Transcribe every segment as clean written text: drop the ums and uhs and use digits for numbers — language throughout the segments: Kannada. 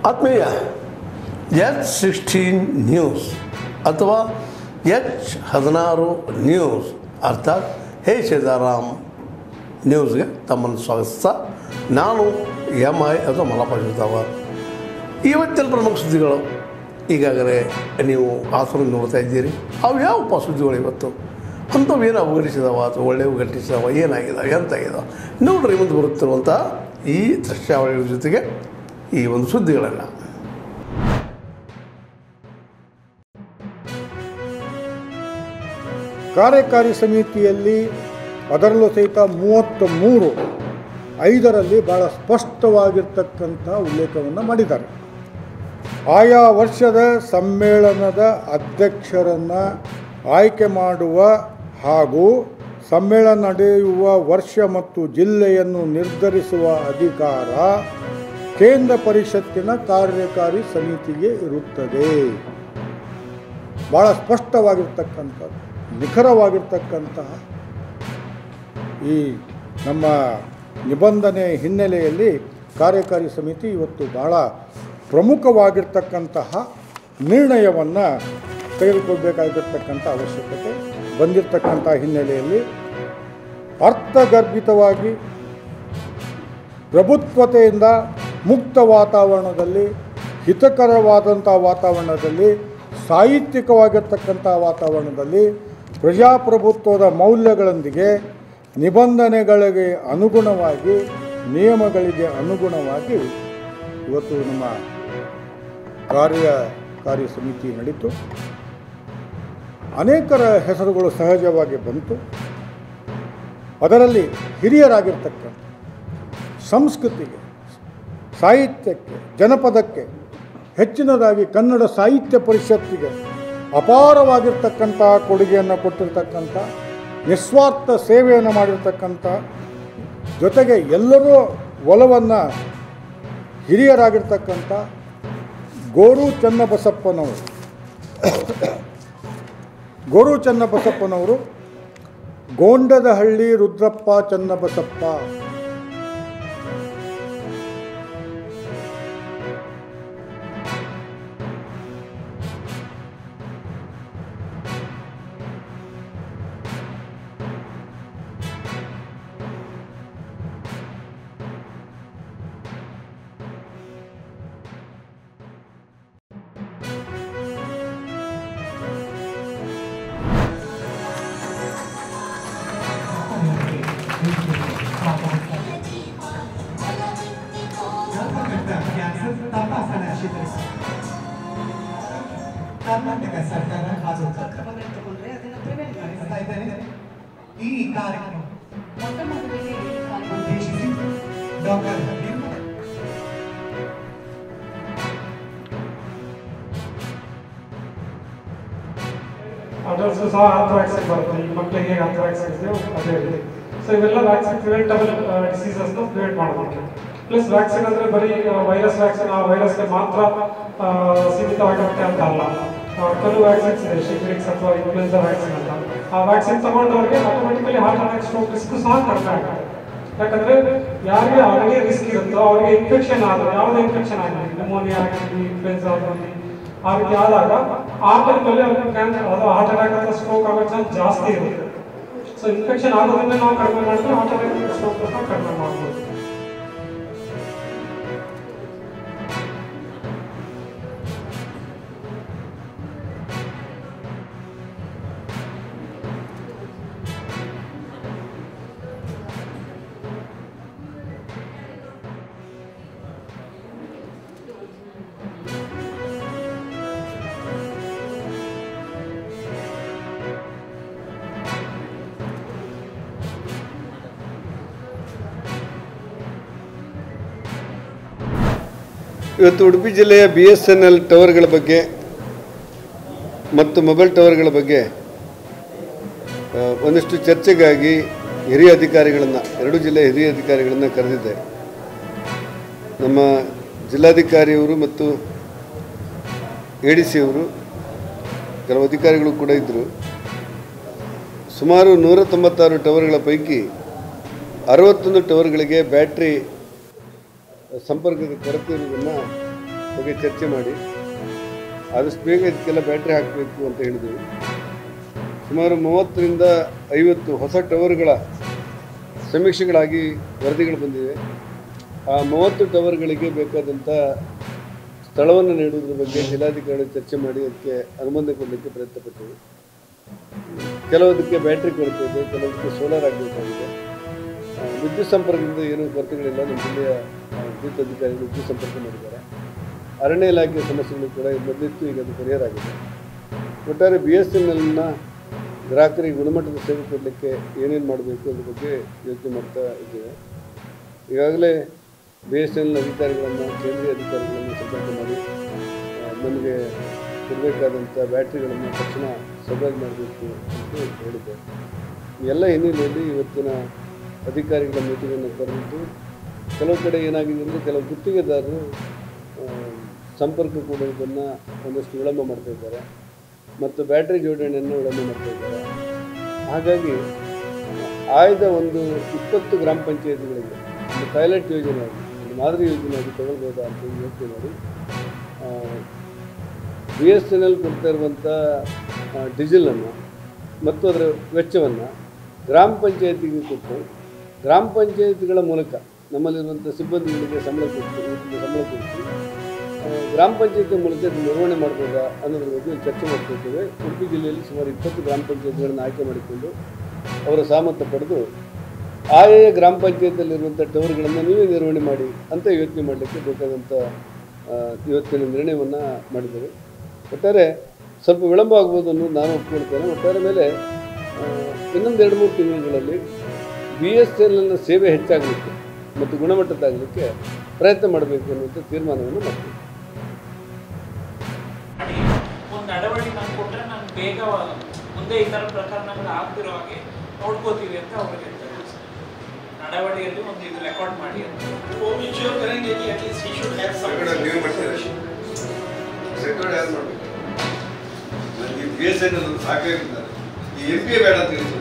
ಆತ್ಮೀಯ H16 ನ್ಯೂಸ್ ಅಥವಾ H16 ನ್ಯೂಸ್ ಅರ್ಥಾತ್ ಹೇ ಸೀತಾರಾಮ್ ನ್ಯೂಸ್ಗೆ ತಮ್ಮನ್ನು ಸ್ವಾಗತಿಸ್ತಾ ನಾನು MI ಅಥವಾ ಮಲ್ಲಪ್ಪ ಶಿವತಾವರ್. ಇವತ್ತಿನ ಪ್ರಮುಖ ಸುದ್ದಿಗಳು ಈಗಾಗಲೇ ನೀವು ಆಸರು ನೋಡ್ತಾ ಇದ್ದೀರಿ. ಅವು ಯಾವಪ್ಪ ಸುದ್ದಿಗಳು ಇವತ್ತು ಅಂಥವು ಏನು ಅವಘಟಿಸಿದಾವ ಅಥವಾ ಒಳ್ಳೆಯವು ಘಟಿಸಿದಾವ, ಏನಾಗಿದಾವೆ, ಎಂತಾಗಿದಾವೆ ನೋಡ್ರಿ ಮುಂದೆ ಬರುತ್ತಿರುವಂಥ ಈ ದೃಶ್ಯಾವಳಿಗಳ ಜೊತೆಗೆ ಈ ಒಂದು ಸುದ್ದಿಗಳನ್ನು. ಕಾರ್ಯಕಾರಿ ಸಮಿತಿಯಲ್ಲಿ ಅದರಲ್ಲೂ ಸಹಿತ 33/5ರಲ್ಲಿ ಭಾಳ ಸ್ಪಷ್ಟವಾಗಿರ್ತಕ್ಕಂಥ ಉಲ್ಲೇಖವನ್ನು ಮಾಡಿದ್ದಾರೆ. ಆಯಾ ವರ್ಷದ ಸಮ್ಮೇಳನದ ಅಧ್ಯಕ್ಷರನ್ನು ಆಯ್ಕೆ ಮಾಡುವ ಹಾಗೂ ಸಮ್ಮೇಳನ ನಡೆಯುವ ವರ್ಷ ಮತ್ತು ಜಿಲ್ಲೆಯನ್ನು ನಿರ್ಧರಿಸುವ ಅಧಿಕಾರ ಕೇಂದ್ರ ಪರಿಷತ್ತಿನ ಕಾರ್ಯಕಾರಿ ಸಮಿತಿಗೆ ಇರುತ್ತದೆ. ಭಾಳ ಸ್ಪಷ್ಟವಾಗಿರ್ತಕ್ಕಂಥದ್ದು, ನಿಖರವಾಗಿರ್ತಕ್ಕಂತಹ ಈ ನಮ್ಮ ನಿಬಂಧನೆ ಹಿನ್ನೆಲೆಯಲ್ಲಿ ಕಾರ್ಯಕಾರಿ ಸಮಿತಿ ಇವತ್ತು ಬಹಳ ಪ್ರಮುಖವಾಗಿರ್ತಕ್ಕಂತಹ ನಿರ್ಣಯವನ್ನು ತೆಗೆದುಕೊಳ್ಬೇಕಾಗಿರ್ತಕ್ಕಂಥ ಅವಶ್ಯಕತೆ ಬಂದಿರತಕ್ಕಂಥ ಹಿನ್ನೆಲೆಯಲ್ಲಿ ಅರ್ಥಗರ್ಭಿತವಾಗಿ ಪ್ರಭುತ್ವತೆಯಿಂದ ಮುಕ್ತ ವಾತಾವರಣದಲ್ಲಿ, ಹಿತಕರವಾದಂಥ ವಾತಾವರಣದಲ್ಲಿ, ಸಾಹಿತ್ಯಿಕವಾಗಿರ್ತಕ್ಕಂಥ ವಾತಾವರಣದಲ್ಲಿ ಪ್ರಜಾಪ್ರಭುತ್ವದ ಮೌಲ್ಯಗಳೊಂದಿಗೆ ನಿಬಂಧನೆಗಳಿಗೆ ಅನುಗುಣವಾಗಿ, ನಿಯಮಗಳಿಗೆ ಅನುಗುಣವಾಗಿ ಇವತ್ತು ನಮ್ಮ ಕಾರ್ಯಕಾರಿ ಸಮಿತಿ ನಡೀತು. ಅನೇಕರ ಹೆಸರುಗಳು ಸಹಜವಾಗಿ ಬಂತು. ಅದರಲ್ಲಿ ಹಿರಿಯರಾಗಿರ್ತಕ್ಕಂಥ ಸಂಸ್ಕೃತಿಗೆ, ಸಾಹಿತ್ಯಕ್ಕೆ, ಜನಪದಕ್ಕೆ, ಹೆಚ್ಚಿನದಾಗಿ ಕನ್ನಡ ಸಾಹಿತ್ಯ ಪರಿಷತ್ತಿಗೆ ಅಪಾರವಾಗಿರ್ತಕ್ಕಂಥ ಕೊಡುಗೆಯನ್ನು ಕೊಟ್ಟಿರ್ತಕ್ಕಂಥ, ನಿಸ್ವಾರ್ಥ ಸೇವೆಯನ್ನು ಮಾಡಿರ್ತಕ್ಕಂಥ, ಜೊತೆಗೆ ಎಲ್ಲರೂ ಒಲವನ್ನು ಹಿರಿಯರಾಗಿರ್ತಕ್ಕಂಥ ಗೋರು ಚನ್ನಬಸಪ್ಪನವರು, ಗೋಂಡದಹಳ್ಳಿ ರುದ್ರಪ್ಪ ಚನ್ನಬಸಪ್ಪ, ಕರ್ನಾಟಕ ಸರ್ಕಾರ ಕ್ರಮಗಳನ್ನು ತಗೊಂಡ್ರೆ ಅದನ್ನು ಪ್ರಿವೆಂಟ್ ಮಾಡ್ತಾ ಇದ್ದಾರೆ. ಈ ಕಾರ್ಯಕ್ರಮ ಮೊಟ್ಟ ಮೊದಲಿಗೆ ಉದ್ದೇಶಿಸಿ ಡಾಕ್ಟರ್ ಅಡಲ್ಟ್ಸ್ ಸಹ ಆಂಥ್ರಾಕ್ಸ್ ಬರುತ್ತೆ. ಈ ಮಕ್ಕಳಿಗೆ ಹೇಗೆ ಆಂಥ್ರಾಕ್ಸ್ ಇದೆ ಅದೇ ರೀತಿ. ಸೊ ಇವೆಲ್ಲ ವ್ಯಾಕ್ಸಿನ್ ಪ್ರಿವೆಂಟಬಲ್ ಡಿಸೀಸಸ್ನ ಪ್ರಿವೆಂಟ್ ಮಾಡಬೇಕು. ಪ್ಲಸ್ ವ್ಯಾಕ್ಸಿನ್ ಅಂದರೆ ಬರೀ ವೈರಸ್ ವ್ಯಾಕ್ಸಿನ್ ಆ ವೈರಸ್ಗೆ ಮಾತ್ರ ಸೀಮಿತವಾಗಿರುತ್ತೆ ಅಂತ ಅಲ್ಲ. ಕೆಲವು ವ್ಯಾಕ್ಸಿನ್ಸ್ ಇದೆ, ಶಿಫ್ರಿಕ್ಸ್ ಅಥವಾ ಇನ್ಫ್ಲುಯೆನ್ಸಾ ವ್ಯಾಕ್ಸಿನ್ ಅಂತ. ಆ ವ್ಯಾಕ್ಸಿನ್ ತಗೊಂಡವ್ರಿಗೆ automatically heart attack, stroke risk ಸಹ ಕಡಿಮೆ ಆಗುತ್ತೆ. ಯಾಕಂದರೆ ಯಾರಿಗೆ ಆಲ್ರೆಡಿ ರಿಸ್ಕ್ ಇರುತ್ತೋ ಅವರಿಗೆ ಇನ್ಫೆಕ್ಷನ್ ಆದರೂ, ಯಾವುದೇ ಇನ್ಫೆಕ್ಷನ್ ಆಗಲಿ, ನ್ಯೂಮೋನಿಯಾ ಆಗಲಿ, ಇನ್ಫ್ಲುಯೆನ್ಸಾ ಆಗಲಿ, ಆ ರೀತಿ ಆದಾಗ ಆ ಟೈಮಲ್ಲಿ ಅವ್ರಿಗೆ ಕ್ಯಾನ್ಸರ್ ಅಥವಾ ಹಾರ್ಟ್ ಅಟ್ಯಾಕ್ ಅಥವಾ ಸ್ಟ್ರೋಕ್ ಆಗೋ ಚಾನ್ಸ್ ಜಾಸ್ತಿ ಇರುತ್ತೆ. ಸೊ ಇನ್ಫೆಕ್ಷನ್ ಆಗೋದನ್ನೇ ನಾವು ಕಡಿಮೆ ಮಾಡಿದ್ರೆ ಹಾರ್ಟ್ ಅಟ್ಯಾಕ್, ಸ್ಟ್ರೋಕ್ ಸಹ ಕಡಿಮೆ ಮಾಡ್ಬೋದು. ಇವತ್ತು ಉಡುಪಿ ಜಿಲ್ಲೆಯ BSNL ಟವರ್ಗಳ ಬಗ್ಗೆ ಮತ್ತು ಮೊಬೈಲ್ ಟವರ್ಗಳ ಬಗ್ಗೆ ಒಂದಿಷ್ಟು ಚರ್ಚೆಗಾಗಿ ಹಿರಿಯ ಅಧಿಕಾರಿಗಳನ್ನು, ಎರಡು ಜಿಲ್ಲೆಯ ಹಿರಿಯ ಅಧಿಕಾರಿಗಳನ್ನು ಕರೆದಿದ್ದೆ. ನಮ್ಮ ಜಿಲ್ಲಾಧಿಕಾರಿಯವರು ಮತ್ತು ADC ಅವರು, ಕೆಲವು ಅಧಿಕಾರಿಗಳು ಕೂಡ ಇದ್ದರು. ಸುಮಾರು 196 ಟವರ್ಗಳ ಪೈಕಿ 61 ಟವರ್ಗಳಿಗೆ ಬ್ಯಾಟ್ರಿ ಸಂಪರ್ಕದ ಕೊರತೆ ಇರುವುದನ್ನು ಬಗ್ಗೆ ಚರ್ಚೆ ಮಾಡಿ ಆದಷ್ಟು ಬೇಗ ಇದಕ್ಕೆಲ್ಲ ಬ್ಯಾಟ್ರಿ ಹಾಕಬೇಕು ಅಂತ ಹೇಳಿದ್ವಿ. ಸುಮಾರು 30ರಿಂದ 50 ಹೊಸ ಟವರ್ಗಳ ಸಮೀಕ್ಷೆಗಳಾಗಿ ವರದಿಗಳು ಬಂದಿವೆ. ಆ 30 ಟವರ್ಗಳಿಗೆ ಬೇಕಾದಂಥ ಸ್ಥಳವನ್ನು ನೀಡುವುದ್ರ ಬಗ್ಗೆ ಜಿಲ್ಲಾಧಿಕಾರಿ ಚರ್ಚೆ ಮಾಡಿ ಅದಕ್ಕೆ ಅನುಮೋದನೆ ಕೊಡಲಿಕ್ಕೆ ಪ್ರಯತ್ನ ಪಟ್ಟಿವೆ. ಕೆಲವದಕ್ಕೆ ಬ್ಯಾಟ್ರಿ ಕೊರತೆ ಇದೆ, ಕೆಲವದಕ್ಕೆ ಸೋಲಾರ್ ಆಗಬೇಕಾಗಿದೆ. ವಿದ್ಯುತ್ ಸಂಪರ್ಕದಿಂದ ಏನೂ ಕೊರತೆಗಳಿಲ್ಲ. ನಮ್ಮ ಜಿಲ್ಲೆಯ ವಿದ್ಯುತ್ ಅಧಿಕಾರಿಗಳು ವಿದ್ಯುತ್ ಸಂಪರ್ಕ ಮಾಡಿದ್ದಾರೆ. ಅರಣ್ಯ ಇಲಾಖೆಯ ಸಮಸ್ಯೆಗಳು ಕೂಡ ಮೊದಲಿತ್ತು, ಈಗ ಅದು ಪರಿಹಾರ ಆಗಿದೆ. ಒಟ್ಟಾರೆ BSNLನ ಗ್ರಾಹಕರಿಗೆ ಗುಣಮಟ್ಟದ ಸೇವೆ ಕೊಡಲಿಕ್ಕೆ ಏನೇನು ಮಾಡಬೇಕು ಅದ್ರ ಬಗ್ಗೆ ಯೋಚನೆ ಮಾಡ್ತಾ ಇದ್ದೇವೆ. ಈಗಾಗಲೇ BSNL ಅಧಿಕಾರಿಗಳನ್ನು, ಕೇಂದ್ರೀಯ ಅಧಿಕಾರಿಗಳನ್ನು ಸಂಪರ್ಕ ಮಾಡಿ ನಮಗೆ ಕೊಡಬೇಕಾದಂಥ ಬ್ಯಾಟ್ರಿಗಳನ್ನು ತಕ್ಷಣ ಸರಬರಾಜು ಮಾಡಬೇಕು ಅಂತ ಹೇಳಿದ್ದೆ. ಎಲ್ಲ ಹಿನ್ನೆಲೆಯಲ್ಲಿ ಇವತ್ತಿನ ಅಧಿಕಾರಿಗಳ ಮೀಟಿಂಗನ್ನು ಕರೆದಿದ್ದು, ಕೆಲವು ಕಡೆ ಏನಾಗಿದೆ ಅಂದರೆ ಕೆಲವು ಗುತ್ತಿಗೆದಾರರು ಸಂಪರ್ಕ ಕೊಡುವುದನ್ನು ಒಂದಷ್ಟು ವಿಳಂಬ ಮಾಡ್ತಾಯಿದ್ದಾರೆ ಮತ್ತು ಬ್ಯಾಟ್ರಿ ಜೋಡಣೆಯನ್ನು ವಿಳಂಬ ಮಾಡ್ತಾಯಿದ್ದಾರೆ. ಹಾಗಾಗಿ ಆಯ್ದ ಒಂದು 20 ಗ್ರಾಮ ಪಂಚಾಯತಿಗಳಿಗೆ ಒಂದು ಪೈಲಟ್ ಯೋಜನೆಯಾಗಿ, ಒಂದು ಮಾದರಿ ಯೋಜನೆಯಾಗಿ ತಗೊಳ್ಬೋದಾ ಅಂತ ಯೋಚನೆ ಮಾಡಿ BSNL ಕೊಡ್ತಾ ಇರುವಂಥ ಡೀಸೆಲನ್ನು ಮತ್ತು ಅದರ ವೆಚ್ಚವನ್ನು ಗ್ರಾಮ ಪಂಚಾಯತಿಗೆ ಕೊಟ್ಟು ಗ್ರಾಮ ಪಂಚಾಯತಿಗಳ ಮೂಲಕ ನಮ್ಮಲ್ಲಿರುವಂಥ ಸಿಬ್ಬಂದಿಗಳಿಗೆ ಸಂಬಳ ಕೊಟ್ಟು ಗ್ರಾಮ ಪಂಚಾಯತಿ ಮೂಲಕ ನಿರ್ವಹಣೆ ಮಾಡ್ಬೋದಾ ಅನ್ನೋದ್ರ ಬಗ್ಗೆ ಚರ್ಚೆ ಮಾಡ್ತಿದ್ದೇವೆ. ಉಡುಪಿ ಜಿಲ್ಲೆಯಲ್ಲಿ ಸುಮಾರು 20 ಗ್ರಾಮ ಪಂಚಾಯತಿಗಳನ್ನು ಆಯ್ಕೆ ಮಾಡಿಕೊಂಡು ಅವರ ಸಹಮತ ಪಡೆದು ಆಯಾ ಗ್ರಾಮ ಪಂಚಾಯತಿಯಲ್ಲಿರುವಂಥ ಟವರ್ಗಳನ್ನು ನೀವೇ ನಿರ್ವಹಣೆ ಮಾಡಿ ಅಂತ ಯೋಚನೆ ಮಾಡಲಿಕ್ಕೆ ಬೇಕಾದಂಥ ಇವತ್ತಿನ ನಿರ್ಣಯವನ್ನು ಮಾಡಿದ್ದೇವೆ. ಒಟ್ಟಾರೆ ಸ್ವಲ್ಪ ವಿಳಂಬ ಆಗ್ಬೋದು ಅನ್ನೋದು ನಾನು ಒಪ್ಕೊಳ್ತೇನೆ. ಒಟ್ಟಾರೆ ಮೇಲೆ ಇನ್ನೊಂದು 2-3 ತಿಂಗಳುಗಳಲ್ಲಿ BSNLನ ಸೇವೆ ಹೆಚ್ಚಾಗಲಿಕ್ಕೆ ಮತ್ತು ಗುಣಮಟ್ಟದಾಗಲಿಕ್ಕೆ ಪ್ರಯತ್ನ ಮಾಡಬೇಕು ಅನ್ನುವಂಥ ತೀರ್ಮಾನವನ್ನು ಮಾಡ್ತೀವಿ. ಒಂದು ನಡವಳಿಕೆ ನಾನು ಕೊಟ್ಟರೆ ನಾನು ಬೇಗ ಮುಂದೆ ಈ ಥರ ಪ್ರಕರಣಗಳು ಆಗ್ತಿರೋ ಹಾಗೆ ನೋಡ್ಕೋತೀವಿ ಅಂತ ಅವ್ರಿಗೆ ಹೇಳ್ತಾರೆ. ನಡವಳಿಕೆಯಲ್ಲಿ ಒಂದು ಇದು ರೆಕಾರ್ಡ್ ಮಾಡಿ ಅಂತ ನನಗೆ BSNL ಸಾಕಾಗಿಲ್ಲ, ಈ MP ಬೇಡ ಅಂತ ಹೇಳಿದ್ರು.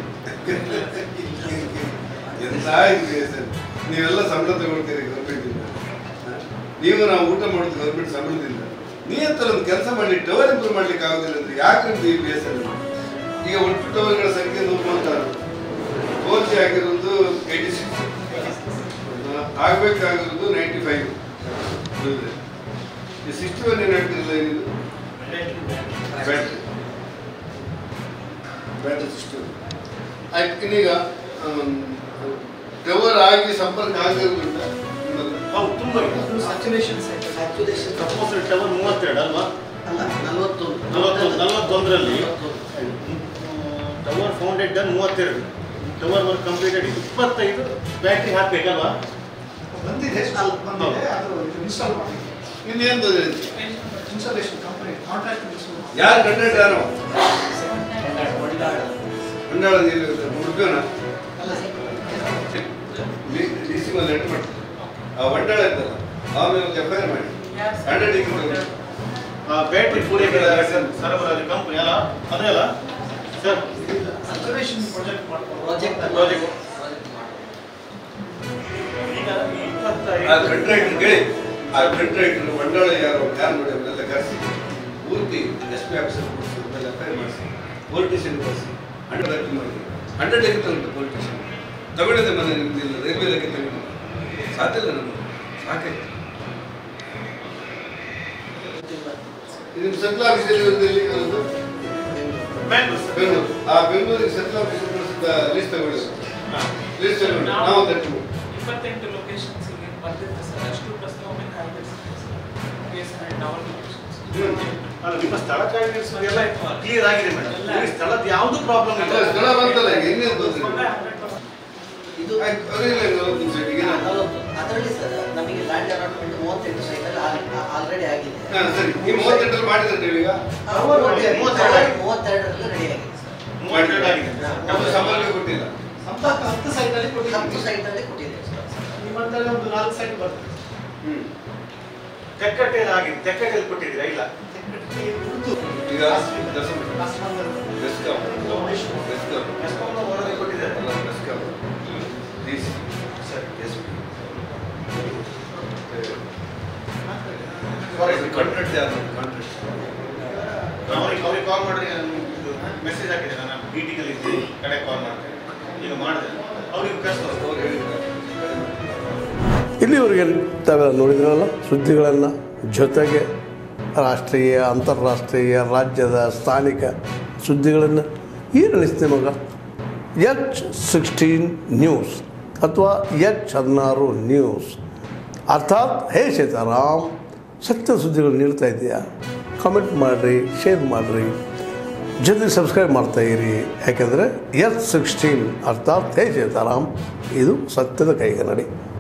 ಎಂತ BSNL ನೀವೆಲ್ಲ ಸಂಬಳ ತಗೊಳ್ತೀರಿ ಗೌರ್ಮೆಂಟಿಂದ, ನೀವು ನಾವು ಊಟ ಮಾಡೋದು ಗೌರ್ಮೆಂಟ್ ಸಂಬಳದಿಂದ. ನೀವಂತರ ಒಂದು ಕೆಲಸ ಮಾಡಿ ಟವರ್ ಇಂಪ್ರೂವ್ ಮಾಡ್ಲಿಕ್ಕೆ ಆಗೋದಿಲ್ಲ ಅಂದ್ರೆ ಯಾಕೆ ಈ BSNL? ಈಗ ಒಟ್ಟು ಟವರ್ಗಳ ಸಂಖ್ಯೆ 136, 4G ಆಗಿರೋದು 86, ಆಗಬೇಕಾಗಿರೋದು 95. ಈ 61 ಏನು ಹೇಳ್ತಿರಲಿಲ್ಲ, ಏನಿದು ಬ್ಯಾಟ್ರಿ ಸಿಸ್ಟಮ್ ಆಯ್ತು. ಇನ್ನೀಗ ಟವರ್ ಆಗಿ ಸಂಪರ್ಕ ಆಗಿರೋದ್ರಿಂದ ತುಂಬ ಸ್ಯಾಚುರೇಷನ್ ಸಪೋಸ್ ಟವರ್ 32 ಅಲ್ವಾ? ಅಲ್ಲ 41ರಲ್ಲಿ tower founded 32, tower work completed 25 battery ಹಾಕಬೇಕಲ್ವಾ? ಬಂದಿದೆ, ಅದು ಇನ್ಸ್ಟಾಲ್ ಮಾಡಿ. ಇನ್ನೇನು ಇನ್ಸ್ಟಾಲೇಷನ್ ಕಂಪನಿ ಕಾಂಟ್ರಾಕ್ಟ್ ಯಾರು ಕಂಟ್ರಾಕ್ಟ್ ಯಾರು? ಮಂಡಾಳ ಹುಡುಗನ DC ಮೇಲೆ ಲೆಟರ್ ಮಾಡ್ತಾರೆ. ಆ ಮಂಡಾಳ ಇದ್ದಲ್ಲ ಆಮೇಲೆ FIR ಮಾಡಿ ಬ್ಯಾಟ್ರಿ ಪೂರೈಕೆ ಸರಬರಾಜು ಕಂಪನಿ ಅಲ್ಲ, ಅದೇ ಅಲ್ಲ ಸರ್? ಸಚುರೇಷನ್ ಪ್ರಾಜೆಕ್ಟ್ ಆ ಕಂಟ್ರಾಕ್ಟರ್ ಕೇಳಿ, ಆ ಕಂಟ್ರಾಕ್ಟರ್ ಮಂಡಾಳ ಯಾರು ನೋಡಿ ಅವನ್ನೆಲ್ಲ ಕರೆಸಿ ಪೂರ್ತಿ SP ಆಫೀಸರ್ ಕೊಡಿಸಿ FIR ಮಾಡಿಸಿ ಪೊಲಿಟಿಷಿಯನ್ ಕಳಿಸಿ ಅಂಡರ್ಟೇಕಿಂಗ್ ಮಾಡಿ. ಅಂಡರ್ಟೇಕಿಂಗ್ ತಗೊಂಡು ಪೊಲಿಟಿಷಿಯನ್ ತಗೊಂಡಿದ್ದೆ ಮನೆ ನಿಮ್ದಿಲ್ಲ, ರೈಲ್ವೆ ಇಲಾಖೆ ತಗೊಂಡು ಸಾಧ್ಯ ಇಲ್ಲ ನಮಗೆ, ಸಾಕಾಯ್ತು. ಇದು ಸೆಂಟ್ರಲ್ ಆಫೀಸಲ್ಲಿ ಬೆಂಗಳೂರು, ಆ ಬೆಂಗಳೂರಿಗೆ ಸೆಂಟ್ರಲ್ ಆಫೀಸರ್ ಕಳಿಸಿದ ಲಿಸ್ಟ್ ತಗೊಂಡಿದ್ದು, ಲಿಸ್ಟ್ ತಗೊಂಡು ನಾವು 28 ಲೊಕೇಶನ್ಸ್ಗೆ ಬರ್ತಿರುತ್ತೆ ಸರ್. ಅಷ್ಟು ಪ್ರಸ್ತಾವ ಅಲ್ಲ, ನಿಮ್ಮ ಸ್ಥಳ ಕಾರ್ಯದರ್ಶಿ ಎಲ್ಲ ಕ್ಲಿಯರ್ ಆಗಿದೆ ಮೇಡಮ್. ಸ್ಥಳದ ಯಾವುದು ಪ್ರಾಬ್ಲಮ್ ಇಲ್ಲ, ಸ್ಥಳ ಬಂತಲ್ಲ, ಇನ್ನೇನು ತೊಂದರೆ ಇದು ಅದರಲ್ಲಿ ಸರ್ ನಮಗೆ ಲ್ಯಾಂಡ್ ಅಲಾಟ್ಮೆಂಟ್ 38 ಸೈಟಲ್ಲಿ ಆಲ್ರೆಡಿ ಆಗಿದೆ. ಸರಿ, ಈ 38 ಮಾಡಿದ್ರೆ ನೀವೀಗ 32ರಲ್ಲಿ ರೆಡಿ ಆಗಿದೆ ಸರ್. 32 ಆಗಿದೆ. ನಮ್ದು ಸಂಪರ್ಕ ಕೊಟ್ಟಿಲ್ಲ, ಸಂಪರ್ಕ 10 ಸೈಟಲ್ಲಿ ಕೊಟ್ಟಿದ್ದೀವಿ. 10 ಸೈಟಲ್ಲಿ ಕೊಟ್ಟಿದೆ ಸರ್. ನಿಮ್ಮಂತಲ್ಲಿ ಒಂದು 4 ಸೈಟ್ ಬರ್ತದೆ. ತೆಕ್ಕಟ್ಟೆಯಲ್ಲಿ ಆಗಿದೆ, ತೆಕ್ಕಟ್ಟೆಯಲ್ಲಿ ಕೊಟ್ಟಿದ್ದೀರಾ? ಇಲ್ಲ, ಈಗ ಹೊರಗೆ ಕೊಟ್ಟಿದ್ದಾರೆ. DC ಕಾಂಟ್ರಾಕ್ಟ್ ಯಾರು ಕಾಂಟ್ರಾಕ್ಟ್ ಅವ್ರಿಗೆ ಕಾಲ್ ಮಾಡಿದ್ರೆ ಮೆಸೇಜ್ ಹಾಕಿದೆ ನಾನು ಮೀಟಿಂಗಲ್ಲಿ ಇದ್ದೆ ಕಡೆ ಕಾಲ್ ಮಾಡ್ತೇನೆ ಈಗ ಮಾಡಿದೆ ಅವ್ರಿಗೆ ಕಳಿಸ್ತಾರೆ ಅವ್ರು ಹೇಳಿದ್ದಾರೆ. ಇಲ್ಲಿವರೆಗೆ ತಾವೆಲ್ಲ ನೋಡಿದ್ರಲ್ಲ ಸುದ್ದಿಗಳನ್ನು, ಜೊತೆಗೆ ರಾಷ್ಟ್ರೀಯ, ಅಂತಾರಾಷ್ಟ್ರೀಯ, ರಾಜ್ಯದ, ಸ್ಥಾನಿಕ ಸುದ್ದಿಗಳನ್ನು ಏನು ಅನಿಸ್ತೆ ಮಗ? H16 ನ್ಯೂಸ್ ಅಥವಾ H16 ನ್ಯೂಸ್ ಅರ್ಥಾತ್ ಹೇ ಸೀತಾರಾಮ್ ಸತ್ಯ ಸುದ್ದಿಗಳು ನೀಡ್ತಾ ಇದೆಯಾ? ಕಾಮೆಂಟ್ ಮಾಡಿರಿ, ಶೇರ್ ಮಾಡಿರಿ, ಜೊತೆಗೆ ಸಬ್ಸ್ಕ್ರೈಬ್ ಮಾಡ್ತಾಯಿರಿ. ಯಾಕೆಂದರೆ H16 ಅರ್ಥಾತ್ ಹೇ ಸೀತಾರಾಮ್ ಇದು ಸತ್ಯದ ಕೈಗನ್ನಡಿ.